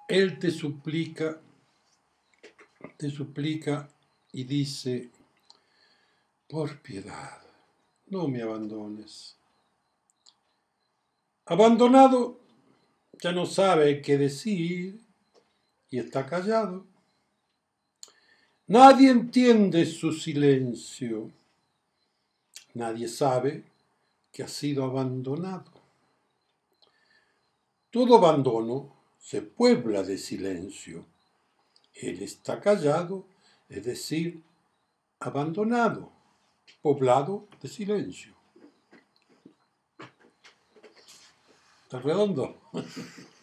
Él te suplica y dice, por piedad, no me abandones. Abandonado, ya no sabe qué decir y está callado. Nadie entiende su silencio. Nadie sabe que ha sido abandonado. Todo abandono se puebla de silencio. Él está callado, es decir, abandonado, poblado de silencio. ¿Está redondo?